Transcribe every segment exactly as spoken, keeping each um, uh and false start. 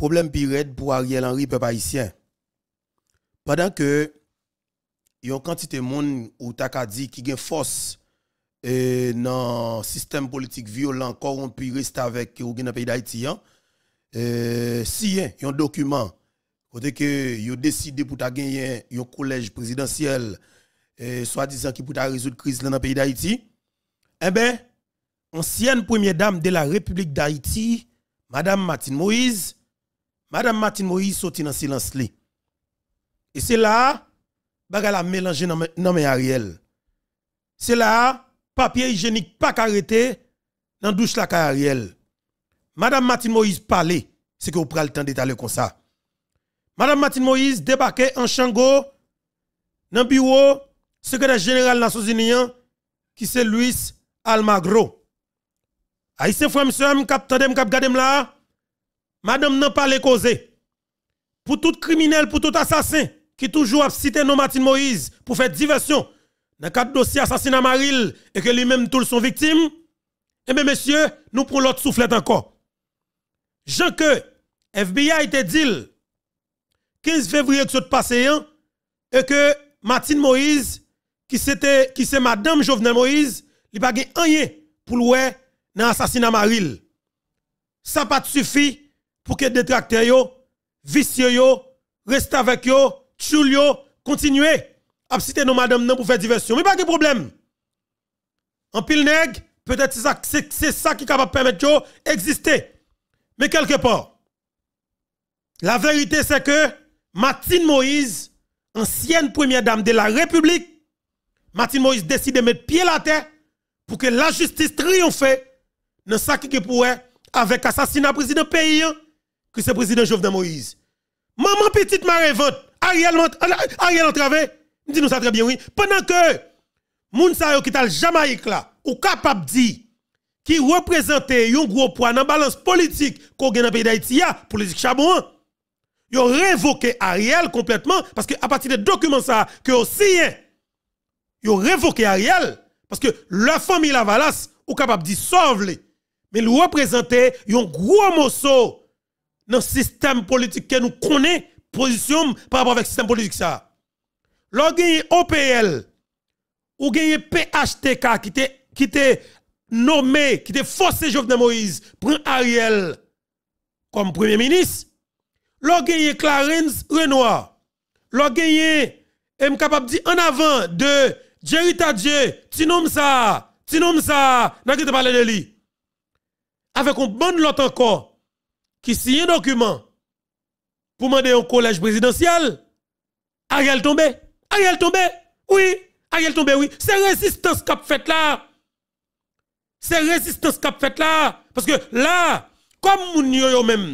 problème pire pour Ariel Henry, peuple haïtien. Pendant que il y a une quantité de monde ou t'as dit qui a force et dans système politique violent corrompu reste avec ou dans le pays d'Haïti, euh, si il y a un document côté que yo décidé pour ta gagner un collège présidentiel euh, soi-disant qui pour ta résoudre crise dans le pays d'Haïti, eh ben ancienne première dame de la République d'Haïti, Madame Martine Moïse, Madame Martine Moïse sorti dans silence li. Et c'est là baga la mélanger dans dans Ariel. C'est là papier hygiénique pas arrêté dans douche la Ariel. Madame Martine Moïse parlait, c'est que vous prenez le temps d'étaler comme ça. Madame Martine Moïse débarquait en Chango dans le bureau secrétaire général des Nations Unies qui c'est Luis Almagro. Haïtien frère monsieur m'kap tandem m'kap gadem là. Madame n'a pas les causer. Pour tout criminel, pour tout assassin qui toujours a cité non Martine Moïse pour faire diversion dans le cadre dossier assassinat Maril et que lui-même tous sont victimes, eh bien messieurs, nous prenons l'autre soufflette encore. Jean que F B I a été dit quinze février que ce passé et que Martine Moïse qui c'était qui c'est madame Jovenel Moïse, il pas gagné rien pour louer dans l'assassinat Maril. Ça pas suffit pour que détracteurs yo, vicieux yo, reste avec yo, tchoul yo, continuer à citer nos madame nan pour faire diversion. Mais pas de problème. En pile nèg, peut-être c'est ça, c'est ça qui est capable de permettre yo exister. Mais quelque part, la vérité c'est que Martine Moïse, ancienne première dame de la République, Martine Moïse décide de mettre pied à la terre pour que la justice triomphe dans ça qui pourrait avec assassinat président pays que c'est président Jovenel Moïse. Maman petite marevante, Ariel Ariel entravé, dit nous ça très bien oui. Pendant que moun sa yo qui t'a Jamaïque là, ou capable dit qui représente un gros poids dans balance politique qu'on gagne dans pays d'Haïti politique charbon. Yo révoqué Ariel complètement parce que à partir des documents ça que aussi yo révoqué Ariel parce que la famille Lavalas ou capable dit sauve-les. Mais il représente un gros morceau dans le système politique que nous connaissons, position par rapport avec le système politique. Ça. Lorsque vous O P L ou vous P H T K qui était qui était nommé, qui était forcé Jovenel Moïse, prend Ariel comme premier ministre, lorsque vous Clarence Renoir, lorsque vous est capable de dire en avant de Jerry Tadje, tu nommes ça, tu nommes ça, n'a pas parlé de lui. Avec un bon lot encore qui signe un document pour demander un collège présidentiel, Ariel tombé. Ariel tombé. Oui, Ariel tombé, oui. C'est résistance qu'a fait là. C'est résistance qu'a fait là. Parce que là, comme moun yo yo même,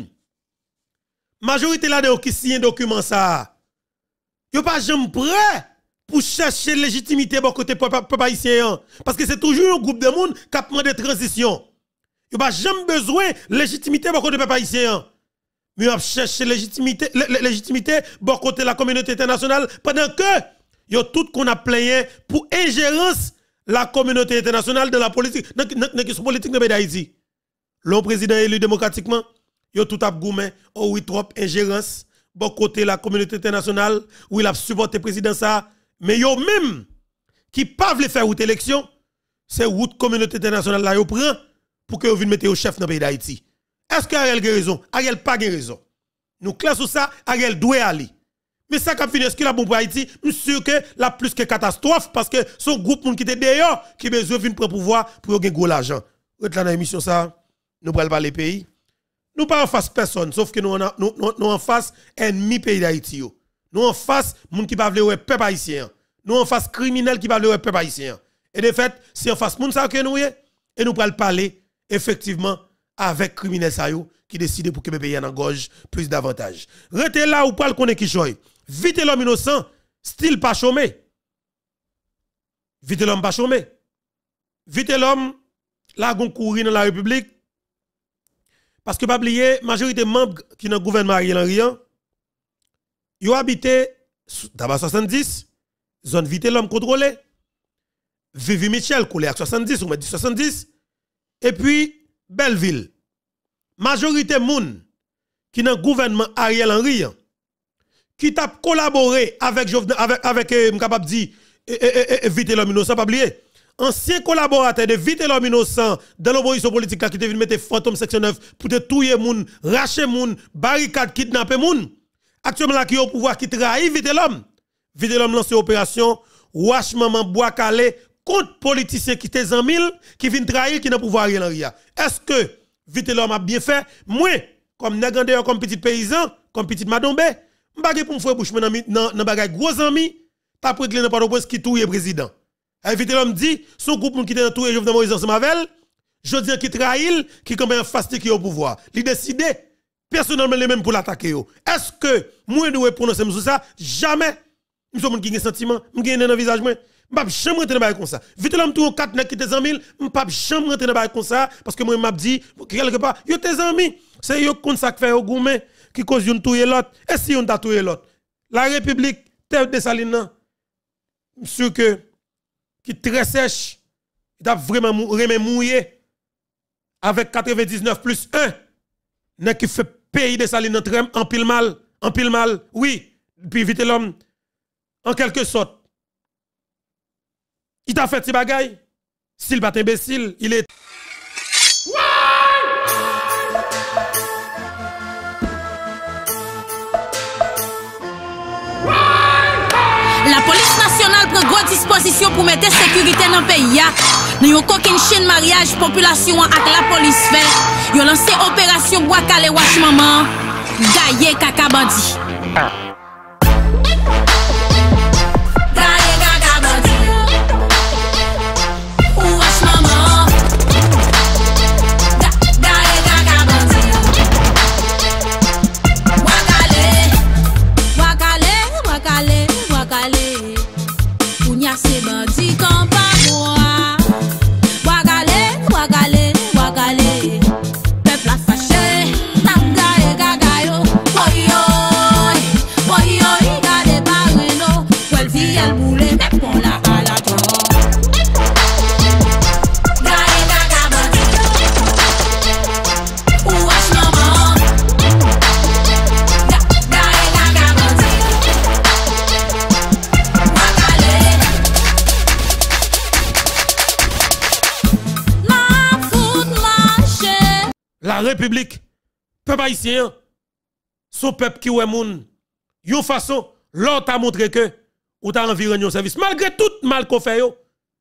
majorité là de qui signe un document ça, yo pas jamais prêt pour chercher légitimité bon côté peuple haïtien. Parce que c'est toujours un groupe de monde qui a demandé transition. Il n'y a jamais besoin de légitimité pour côté peuple haïtien. Mais il a cherché légitimité, légitimité pour côté la communauté internationale pendant que il y a tout qu'on a plaigné pour ingérence la communauté internationale de la politique, dans la question politique de d'Haïti. Le président élu démocratiquement, il y a tout à goumé, oh oui, trop ingérence pour côté la communauté internationale où il a supporté le président ça. Mais yo même qui pas veut faire route élection, c'est route communauté internationale là yo prend pour que vous veniez mettre au chef dans le pays d'Haïti. Est-ce qu'Ariel a raison? Ariel pas raison. Nous classons ça, Ariel doit aller. Mais ça qui finit, est-ce qu'il a bon pour Haïti? Je suis sûr que la plus que catastrophe parce que son groupe qui était d'ailleurs qui besoin de prendre pouvoir pour gagner gros l'argent. Vous êtes là dans l'émission ça, nous parlons pas les pays. Nous pas en face personne, sauf que nous, nous, nous, nous en face ennemi pays d'Haïti. Nous en face moun qui pas vle ouais peuple haïtien. Nous en face criminel qui pas vle ouais peuple haïtien. Et de fait, si en face moun ça que nous et nous pral parler effectivement avec criminel sa yo qui décide pour que le pays en gorge plus davantage. Rete là ou pral connaît qui choy. Vite l'homme innocent, style pas chômé. Vite l'homme pas chômé. Vite l'homme la gon courir dans la République. Parce que pas oublier majorité membres qui dans gouvernement Ariel Henry yo habité d'abord soixante-dix zone vite l'homme contrôlé. Vivi Michel coulé à soixante-dix ou soixante-dix et puis Belleville. Majorité moun qui dans le gouvernement Ariel Henry, qui t'a collaboré avec, avec, avec, euh, capable de dire, Vite l'homme innocent, pas oublier. Ancien collaborateur de Vite l'homme innocent dans l'opposition politique qui était venu mettre fantôme section neuf pour te tuer moun, racher moun, barricade, kidnapper moun. Actuellement là qui est au pouvoir qui trahit Vite l'homme. Vite l'homme lance opération Wash maman bois calé contre politiciens qui étaient en mille qui viennent trahir qui n'a pouvoir rien en rien. Est-ce que Vite l'homme a bien fait? Moi comme nègandeur comme petit paysan, comme petit madombe, m'bagay pour me faire bouche dans dans bagay gros ami, t'as préglé dans pas qui touye président. Vite l'homme dit son groupe qui était dans touye Jovenel Moïse ensemble avec je dis qui trahit qui comme un fasté qui au pouvoir. Il décide personnellement les mêmes pour l'attaquer. Est-ce que moi dois prononcer sur ça? Jamais. Nous sommes qui ont sentiment, nous avons un visage moi. M'pas jamais rentrer dans comme ça. Vite l'homme tout quatre nèg qui tes amis, m'pas jamais rentrer dans comme ça parce que moi m'a dit quelque part, yo tes amis, c'est yo comme ça qui fait au gourmet qui cause une touyer l'autre. Et si on t'a touyer l'autre? La République terre de Saline sûr que qui très sèche, il a vraiment remé mouillé avec quatre-vingt-dix-neuf plus un nèg qui fait pays de Saline en pile mal, en pile mal. Oui, puis vite l'homme en quelque sorte. Il t'a fait ces bagailles. S'il bat imbécile, il est. La police nationale prend grande disposition pour mettre sécurité dans le pays. Nous avons aucune chaîne mariage population avec la police fait. Ils ont lancé opération Bois Calé Wash Maman. Gaillé Kaka Bandi. La République, peuple haïtien, son peuple qui est moun, yon façon, l'autre a montré que ou t'a environné au service. Malgré tout mal qu'on fait yo.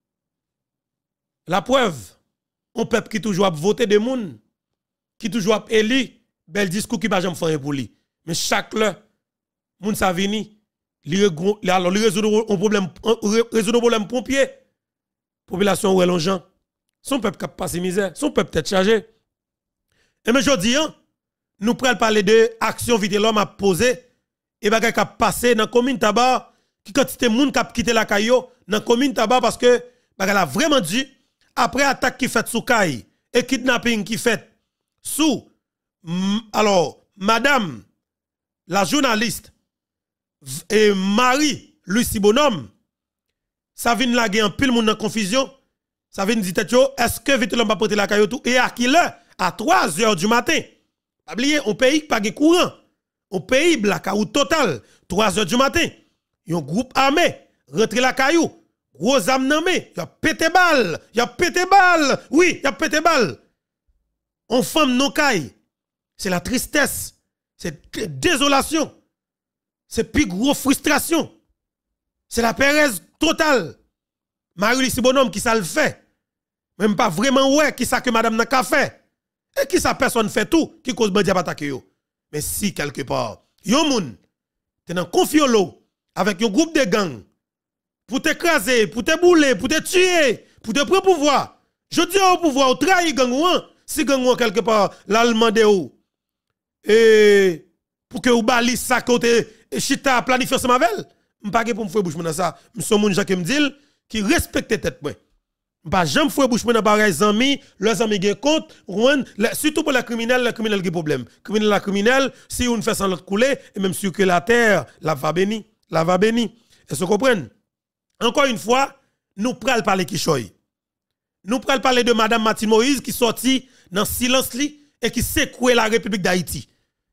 La preuve, un peuple qui toujours a voté des moun, qui toujours a élu, bel discours qui va jamais faire pour lui. Mais chaque là, moun sa vini, li alors li résoudre un problème résoudre un problème pompier. Population ou l'on gens. Son peuple qui a passé misère, son peuple tête chargé. Et mais je dis, nous prenons parler de action vite l'homme a posé et bagay qui a passé dans la commune Tabar, qui quantité moun qui a quitté la caillou dans la commune Tabar parce que bagay a vraiment dit après attaque qui fait sous Kaye et kidnapping qui fait sous alors madame la journaliste et Marie Lucie Bonhomme ça vient laguer en pile moun dans confusion ça vient dire est-ce que vite l'homme va porter la caillou tout et à qui là à trois heures du matin. Pas oublier, on pays pas de courant. On pays blackout total. trois heures du matin. Yon groupe armé rentre la caillou. Gros âme nommé, y a pété balle, y a pété balle. Oui, y a pété balle. On femme non caille. C'est la tristesse, c'est la désolation. C'est plus gros frustration. C'est la pérèse totale. Marie-Lucie Bonhomme qui ça le fait. Même pas vraiment ouais qui ça que madame n'a qu'à fait. Et qui sa personne fait tout qui cause bandi attaquer yo. Mais si quelque part, yon moun t'es dans confiolo avec un groupe de gang pour t'écraser, pour te bouler, pour te tuer, pour te prendre pouvoir. Je dis au pouvoir, au trahi gang ou si gang ou quelque part l'allemand de ou et pour que ou bali ça côté chita planifier ensemble avec elle, m'pa pour me faire bouche dans ça. M'son moun Jacques me dit qui respecte tête moi. Pas jamais fouet bouche dans pareil amis, leurs amis gen compte, surtout pour les criminels, les criminels qui problème. Criminel la criminel, si on fait sans l'autre couler et même sur que la terre la va béni, la va béni. Est-ce que vous comprenez? Encore une fois, nous pral parler qui choy. Nous pral parler de madame Martine Moïse qui sorti dans silence li et qui secouait la République d'Haïti.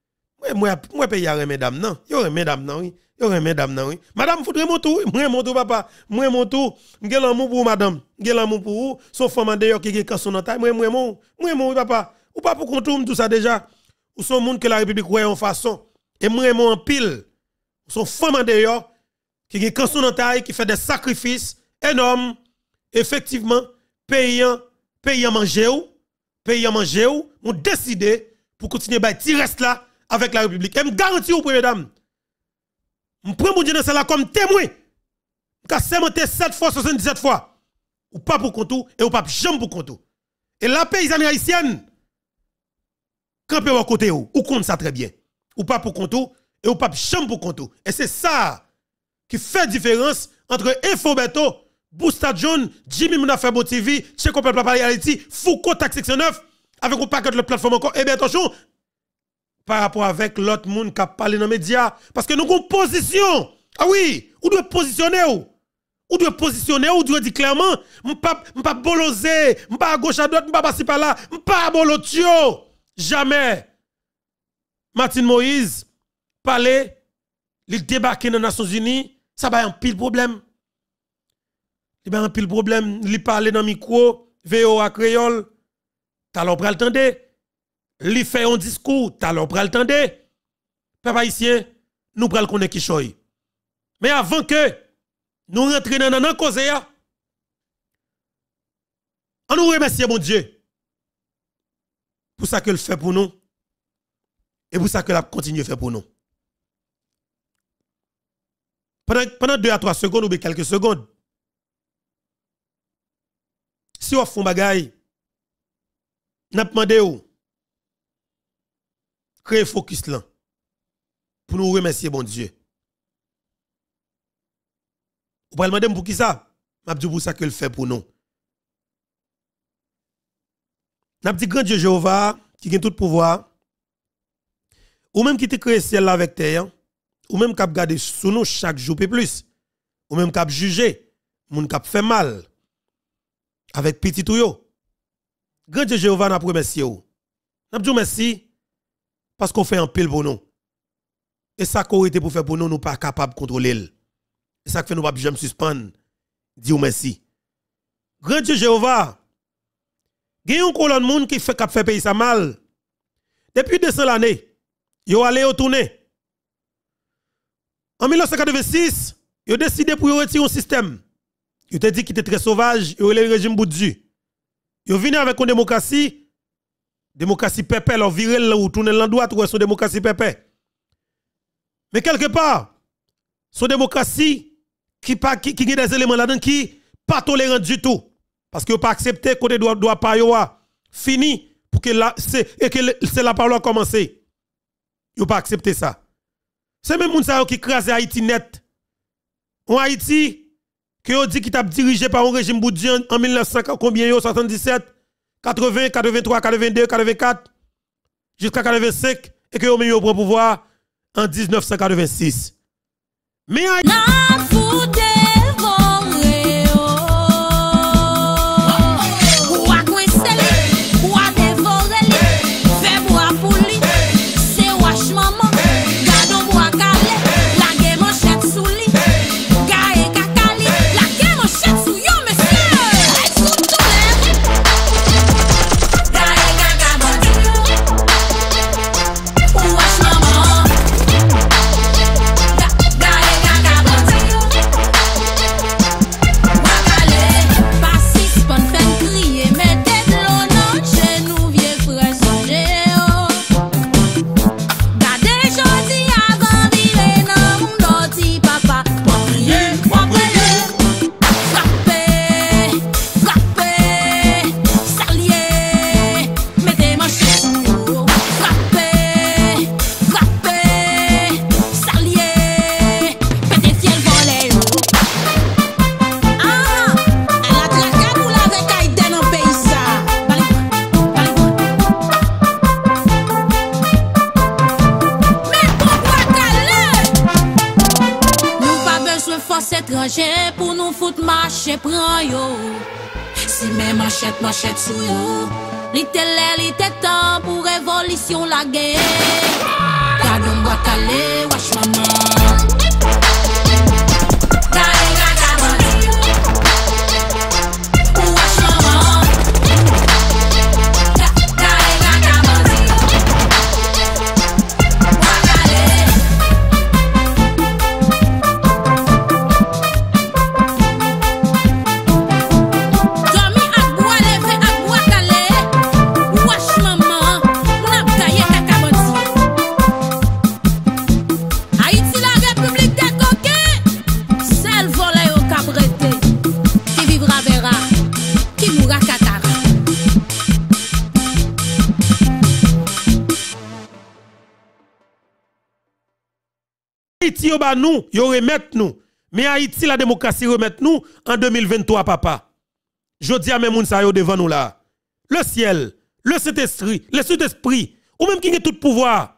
Moi, moi, moi, paye à mesdames, non. Yo, mesdames, non, oui. Yo, mesdames, non, oui. Madame, faudrait mon tour, moi, mon tour, papa. Moi, mon tour. M'gè l'amour pour madame. M'gè l'amour pour vous. Son femme d'ailleurs qui est canson dans taille. Moi, moi, mon. Moi, mon, papa. Ou pas pour contourner tout ça déjà. Ou son monde que la République ouais en façon. Et moi, mon en pile. Son femme d'ailleurs qui est canson dans taille, qui fait des sacrifices énormes. Effectivement, payant, payant manger ou, payant manger ou, ont décidé pour continuer à tirer reste là avec la République. Et me garantis, première dame, je prends mon Dieu dans cela comme témoin. Je sermenté sept fois, soixante-dix-sept fois. Ou pas pour contour et ou pas jamais pour contour. Et la paysanne haïtienne, campé à côté ou, ou compte ça très bien. Ou pas pour contour et ou pas jamais pour contour. Et c'est ça qui fait différence entre Infobeto, Boosta John, Jimmy Mounafebo T V, Checo Peuple Reality, Foucault Tax section neuf, avec un paquet de plateforme encore. Et bien attention, par rapport avec l'autre monde qui a parlé dans les médias, parce que nous avons une position. Ah oui, ou doit positionner ou. Ou doit positionner ou doit dire clairement, m'pas m'pas bolosé, m'pas à gauche à droite, m'pas passer par là, m'pas bolotio. Jamais. Martin Moïse parlait, il débarqué dans les Nations Unies, ça va un pile problème. Il y a un pile problème, il parle dans le micro, V O A créole, t'as l'on pral tande. Il fait un discours, t'as l'on pral tande. Papa ici, nous pral connaître qui choy. Mais avant que nous rentrions dans la cause, on nous remercie mon Dieu pour ça que le fait pour nous et pour ça que la continue à faire pour nous. Pendant, pendant deux à trois secondes ou bien quelques secondes, si on fait un bagay, n'a demandé ou créer focus là pour nous remercier bon Dieu. Vous pouvez demander pour qui ça? M'a dit pour ça que le fait pour nous. N'a dit grand Dieu Jéhovah qui a tout pouvoir, ou même qui te créé ciel là avec terre, ou même qui a gardé sous nous chaque jour et plus, ou même qui a jugé, moun qui a fait mal avec petit ou yo. Grand Dieu Jéhovah n'a remercié ou. N'a dit merci parce qu'on fait un pile pour nous. Et ça qu'on était pour faire pour nous, nous pas capable de contrôler. Et ça fait nous pas jamais suspendre. Dis merci. Grand Dieu Jéhovah, il y a un colonne monde qui fait fait payer ça mal. Depuis deux cents l'année, yo allé au tourner. En mille neuf cent quatre-vingt-six, yo décidé pour retirer un système. Yo te dit qu'il était très sauvage, yo le régime Boudjou. Yo venu avec une démocratie, démocratie pépé, leur virer là ou tourner l'endroit ou son démocratie pépé. Mais quelque part, son démocratie qui pas qui qui des éléments là-dedans qui pas tolérant du tout parce que pas accepter côté doit doit pas yo fini pour que là c'est et que c'est la parole a commencé. Yo pas accepter ça. C'est même moun sa qui crase Haïti net. En Haïti que yo dit qui t'a dirigé par un régime boudien en mille neuf cents combien yo soixante-dix-sept, quatre-vingts, quatre-vingt-trois, quatre-vingt-deux, quatre-vingt-quatre jusqu'à quatre-vingt-cinq et que yo même yo prend pouvoir en mille neuf cent quatre-vingt-six. Mais Haïti pour nous foutre marcher prend yo. Si mes manchettes manchettes sous yo, li te lè, li te temps pour révolution la guerre. Madame Boakale, wash maman. Haïti yo ba nous, yo remet nous. Mais Haïti la démocratie remet nous en deux mille vingt-trois papa. Jodi a même moun sa yo devant nous là. Le ciel, le Saint-Esprit, le Saint-Esprit, ou même qui a tout pouvoir.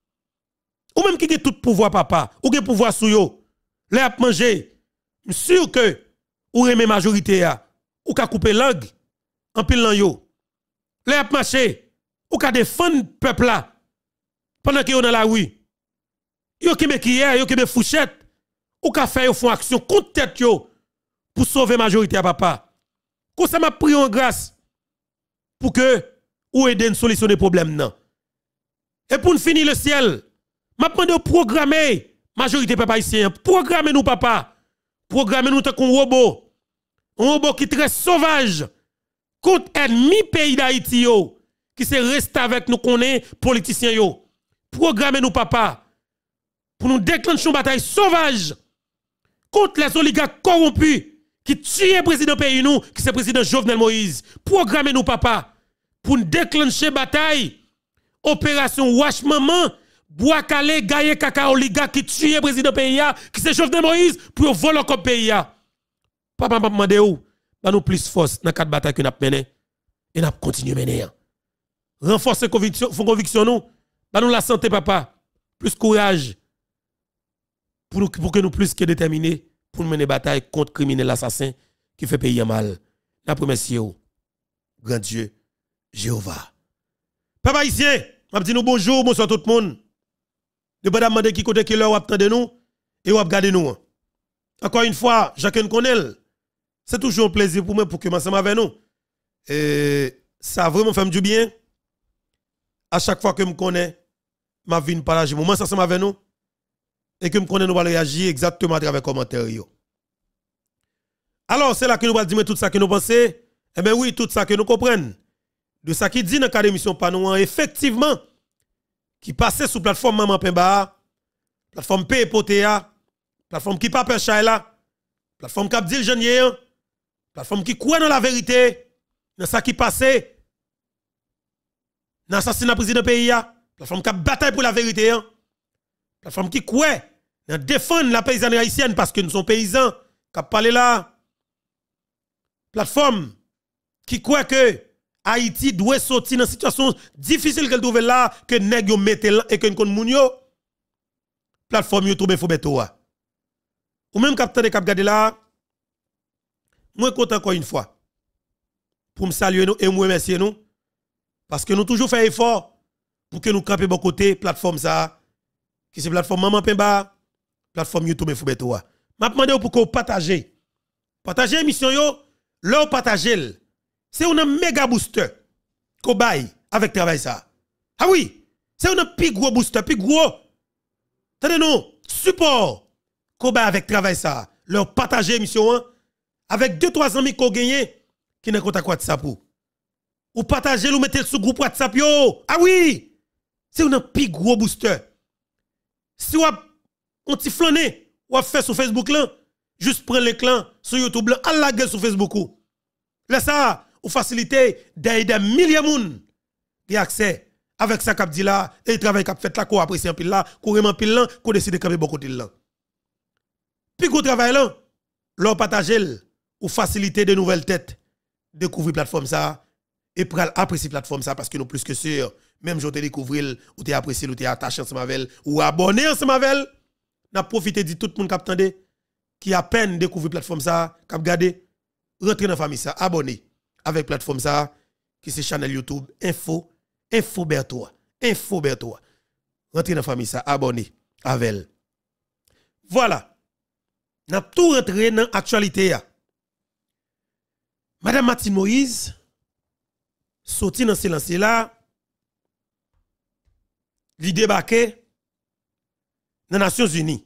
Ou même qui a tout pouvoir papa, ou qui a pouvoir sou yo. Le ap manger, sûr que ou remet majorité ya, ou ka couper langue en pile lan yo. Le ap marcher, ou ka défendre peuple là pendant que yo dans la rue. Yo qui me kiye, yo qui me fouchette, ou ka fait yo font action contre tête yo pour sauver majorité à papa. Comme ça m'a pris en grâce pour que ou aider une solution des problèmes non. Et pour finir le ciel, m'a demandé de programmer majorité papa haïtien, programmer nous papa, programmer nous tant qu'on robot. Un robot qui très sauvage contre ennemi pays d'Haïti yo qui se reste avec nous connaît politiciens yo. Programmer nous papa pour nous déclencher une bataille sauvage contre les oligarques corrompus qui tuent le président pays nous, qui c'est le président Jovenel Moïse. Programmez nous papa pour nous déclencher une bataille, opération Wash Maman, Boakale, Gaye Kaka oligarque qui tue le président pays qui c'est Jovenel Moïse pour voler le pays. Papa m'a demandé où bah nous plus force dans quatre batailles que nous avons menées et nous continuer à mener. Renforcer conviction, conviction nous, bah nous la santé papa, plus courage. Pour, nous, pour que nous plus que déterminés pour mener bataille contre criminels assassins qui fait payer mal. La première sienne, grand Dieu, Jéhovah. Papa ici, je dis nous bonjour, bonsoir tout le monde. De pas demander qui côté qui leur attendez nous et ou regarder nous. Encore une fois, chacun connaît. C'est toujours un plaisir pour moi pour que ensemble avec nous. Et ça vraiment fait du bien. À chaque fois que je me connais, ma vie ne partage moment ensemble avec nous. Et que nous connaissons, nous allons réagir exactement à travers les commentaires. Alors, c'est là que nous allons dire tout ça que nous pensons. Eh bien oui, tout ça que nous comprenons. De ça qui dit dans le émission pas nous, effectivement, qui passait sous plateforme Maman Pemba, plateforme P P O T A, plateforme qui pas percha là, plateforme qui a dit le jeune, plateforme qui croit dans la vérité, dans ça qui passait, dans l'assassinat président pays, plateforme qui a bataille pour la vérité, plateforme qui croit dans défendre la paysanne haïtienne parce que nous sommes paysans, qui a parlé là, plateforme qui croit que Haïti doit sortir dans une situation difficile qu'elle trouve là, que nèg yo mette là et que nous moun yo. Plateforme yo trouve Fobeto. Ou même capitaine de cap gade là, moi content encore une fois pour me saluer nous et me remercier nous parce que nous toujours fait effort pour que nous camper bon côté plateforme ça qui c'est plateforme Maman Pemba, plateforme YouTube Fobeto. M'a demandé pour que vous partagez. Partagez l'émission yo, leur partagez. C'est un méga booster qu'on baille avec travail ça. Ah oui, c'est un plus gros booster, plus gros. Attendez nous, support qu'on baille avec travail ça. Leur partager émission hein, avec deux trois amis qu'on gagne qui n'a contact WhatsApp ou. Ou partager ou mettez sur groupe WhatsApp yo. Ah oui, c'est un plus gros booster. Si vous on ti flâner ou fait sur Facebook là, juste prendre l'écran sur YouTube là, à la gueule sur Facebook ou. Là ça ou faciliter des milliers de monde qui accès avec ça cap dit là et travail cap fait là ko apprécier en pile là, ko remen pile là, ko décider camper bon côté là. Puis ko travail là, leur partager ou faciliter de nouvelles têtes découvrir plateforme ça et pour apprécier plateforme ça parce que nous plus que sûr même je te découvrir ou t'es apprécié ou t'es attaché ensemble avec ou abonné ensemble avec n'a profité de tout le monde qui attendait qui a peine découvrir plateforme ça cap regarder rentrer dans famille ça abonné avec plateforme ça qui c'est channel YouTube Info Info Bertois Info Bertois Rentrez dans la famille, ça, abonnez avec elle. Voilà. Nous avons tout rentré dans l'actualité. Madame Martine Moïse, sorti dans ce silence là, li débarqué dans les Nations Unies.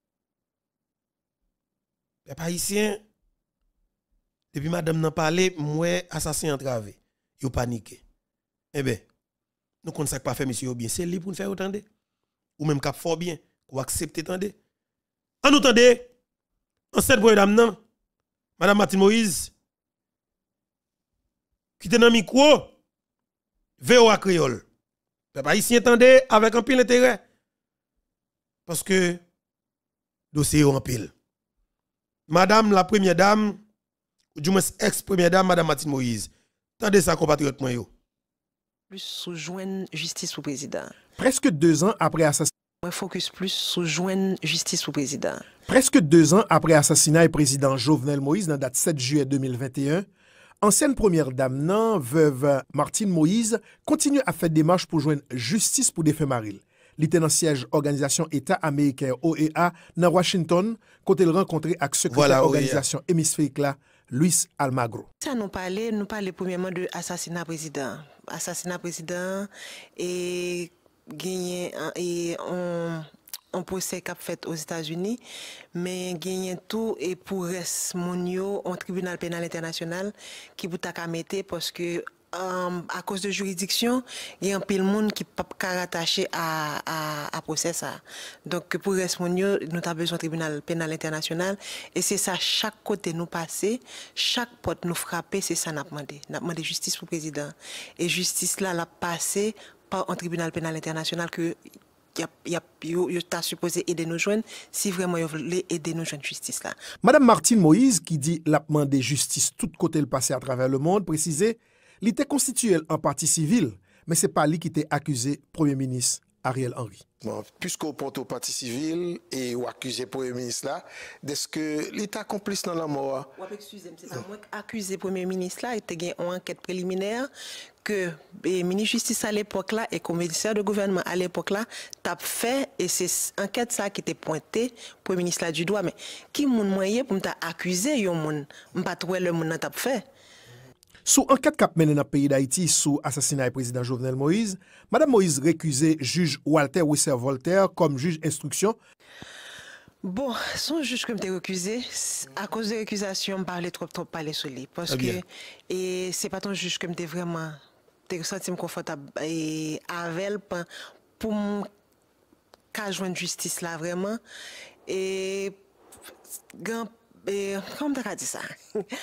Les Haïtiens, depuis madame n'a parlé, moi, assassin entravé. Yo paniqué. Eh bien, nous ne savons pas faire monsieur bien. C'est libre pour nous faire autant de. Ou même cap fort bien, ou accepter tant de. En nous tendez, en cette boye dame nan, madame Martine Moïse, qui était dans le micro, V O A créole. Papa ici entendez avec un pile intérêt. Parce que dossier en pile. Madame la première dame, ou du moins ex-première dame, madame Martine Moïse, tendez ça compatriote moi yo. Plus sous joindre justice au président. Presque deux ans après assassinat. Moi focus plus sous joindre justice au président. Presque deux ans après assassinat du président Jovenel Moïse, dans la date sept juillet deux mille vingt et un, ancienne première dame nan, veuve Martine Moïse, continue à faire des démarches pour joindre justice pour défunt Maril. Il était dans le siège organisation État américain O E A dans Washington, côté le rencontré avec secrétaire Voilà, organisation hémisphérique là, Luis Almagro. Ça nous parlait, nous parlait premièrement de assassinat président, assassinat président et gagné et on un procès qu'a fait aux États-Unis, mais gagné tout et pour reste monio un tribunal pénal international qui vous t'a mettre parce que Um, à cause de juridiction, il y a un peu de monde qui peut pas rattacher à à à procès ça. Donc pour répondre, nous avons besoin du tribunal pénal international et c'est ça chaque côté nous passer, chaque porte nous frapper, c'est ça n'a demandé. N'a demandé justice pour président et justice là l'a passé par un tribunal pénal international que y a y a yo t'a supposé aider nous joindre si vraiment yo voulait aider nous joindre justice là. Madame Martine Moïse qui dit l'a demandé justice tout côté le passé à travers le monde précisé il était constitué en partie civile, mais ce n'est pas lui qui était accusé Premier ministre Ariel Henry. Bon, puisqu'on porte au parti civil et ou accusé Premier ministre là, est-ce que l'État complice dans la mort? Oui, excusez-moi, c'est pas moi qui accusé Premier ministre là, il y a une enquête préliminaire que le ministre de Justice à l'époque là et le commissaire de gouvernement à l'époque là t'a fait et c'est enquête ça qui était pointé Premier ministre là du doigt, mais qui moun moyen pour m'ta accuser yon moun, m'pas trouver le moun t'a fait. Sous enquête cap mené dans le pays d'Haïti sous assassinat du président Jovenel Moïse, Madame Moïse récusait juge Walter Wisser Voltaire comme juge instruction. Bon, son juge que m'était récusé, à cause de récusation, me parlait trop trop parler sur lui parce que et c'est pas ton juge que m'était vraiment t'es senti confortable et avec pour me joindre justice là vraiment et comment t'as dit ça?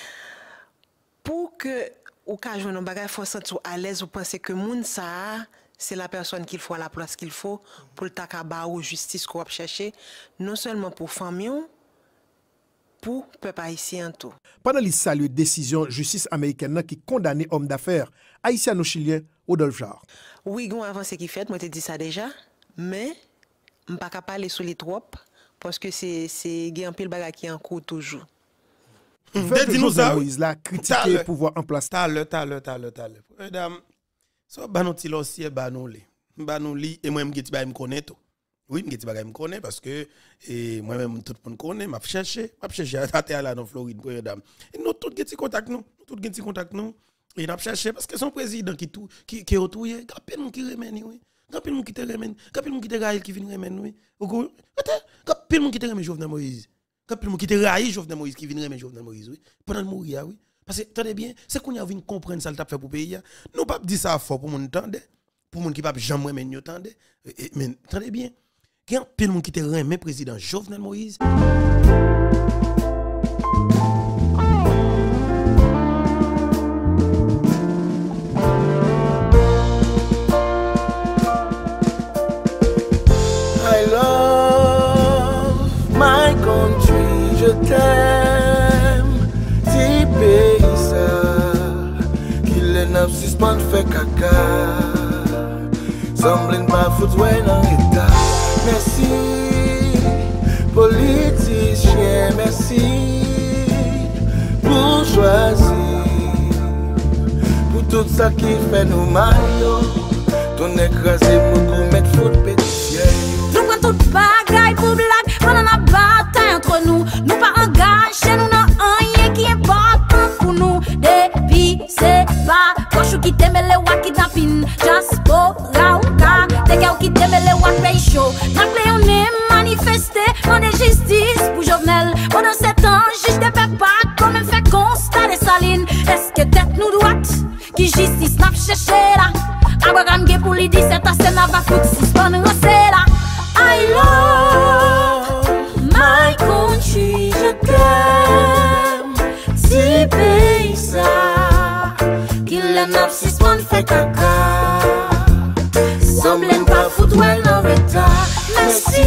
Pour que ou ka joindre un bagage faut sentir à l'aise ou penser que moun ça c'est la personne qu'il faut à la place qu'il faut pour le takaba ou justice qu'on va chercher non seulement pour famille pour peuple haïtien tout. Pendant les salué décision justice américaine qui condamné homme d'affaires haïtiano-chilien Rodolphe Jarre. Oui, gon avancé qui fait, moi te dit ça déjà, mais on pas capable parler sur les trop parce que c'est c'est un pile bagage qui en cours toujours. Dis-nous ça, Moïse là, critiquer pouvoir en place. T'as le, t'as le, t'as le, t'as le. Madame, so banou ti lossier banou li. Banou li et moi me geti ba me connaît tout. Oui, me geti ba me connaît parce que et moi même tout le monde connaît, m'a chercher, m'a chercher à terre là dans Floride pour madame. Et nous tout geti contact nous, tout geti contact nous et n'a chercher parce que son président qui tout qui qui retouye, gapel moun qui remène oui. Gapel moun qui te remène, gapel moun qui te Raël qui vient remène oui. Gapel moun qui te remène Jovenel Moïse. Quand le monde qui te raï Jovenel Moïse qui vient remettre Jovenel Moïse oui pendant le mourir oui parce que attendez bien c'est qu'on y a vinn comprendre ça le t'a fait pour pays nous pas dire ça fort pour monde entendre pour monde qui pas jamais remettre yo entendre mais attendez bien quand pile monde qui te remet président Jovenel Moïse je t'aime, si pays ça, qu'il est n'a suspend fait caca, semble pas foutre dans l'état. Merci, politicien, merci, pour choisir, pour tout ça qui fait nous mal, ton écrasé pour mettre faute pétition. Nous prenons toute bagaille pour blague, pendant la bataille entre nous. Nous pas engagés, nous n'avons rien qui est important pour nous. Depuis c'est pas, quand je quitte les wak kidnapping, diaspora ou ka, des gars qui t'aiment les wak pay show. N'appelez on est manifesté, on est justice pour Jovenel. Pendant sept ans, juge de paix pas, quand même fait constat des salines. Est-ce que tête nous droite, qui justice n'a pas cherché là? Abraham Gay pour lui dire c'est à scène va foutre si c'est là. I love my country, je t'aime. Si pays ça, qu'il le neuf six points fait caca. Semble pas foutre ouais dans retard. Merci,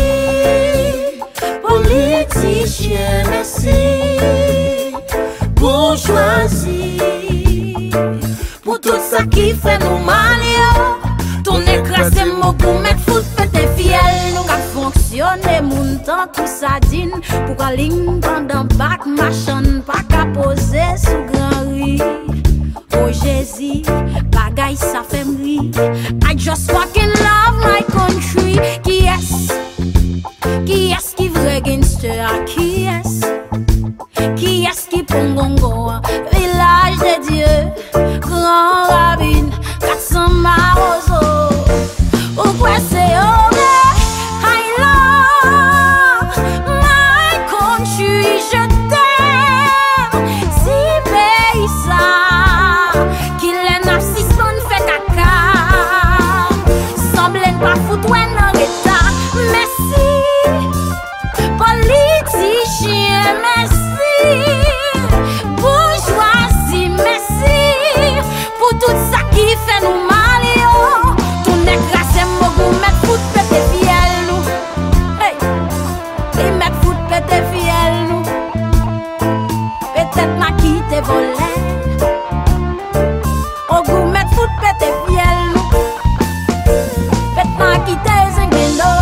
politicien, merci, bourgeoisie. Pour tout ça qui fait nous mal, yo. Ton écrasé mot pour mettre foot pété fiel. Nous qu'a fonctionné, moun tant tout ça dîne. Pour qu'à ligne pendant bac, machin, pas qu'à poser sous grand riz. Oh Jésus, bagaille ça fait m'ri. I just fucking love my country. Qui est-ce? Qui est-ce qui vrai gangster? Qui est-ce? Qui est-ce qui pongongo? Village de Dieu, grand rabbin, quatre cents marozo. Ou quoi c'est horrible? I love my country, je t'aime. Si pays ça, qu'il est neuf six fait caca. Semble pas foutre ouais dans l'état. Merci, politicien, merci, bourgeoisie, merci, pour tout ça qui fait nous mal, yo. Tout n'est grâce à moi, mettre foot pété fiel, nous. Hey, et mettre foot pété fiel, nous. Peut-être m'a quitté volé. Au goût, mettre foot pété fiel, nous. Peut-être m'a quitté zingendo.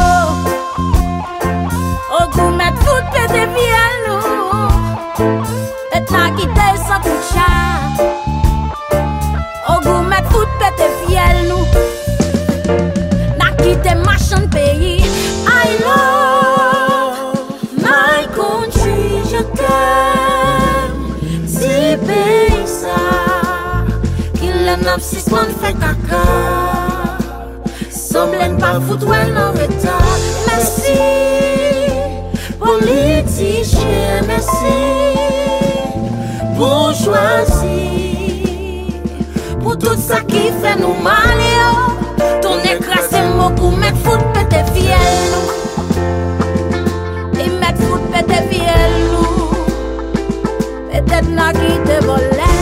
Au goût, mettre foot pété fiel, nous. Peut-être m'a quitté sans coup de chat. Au goût, mettre foot pété fiel, nous. N'a quitté machin pays. I love my country, je t'aime. Si pays ça, qu'il le neuf six fait caca. Semble pas foutre ouais dans retard. Merci, politicien, merci, bourgeoisie. Pour tout ça qui fait nous mal, yo. Ton écrasé mot pour mettre foot pété fiel, nous. Et mettre foot pété fiel, nous. Peut-être n'a qui te volé.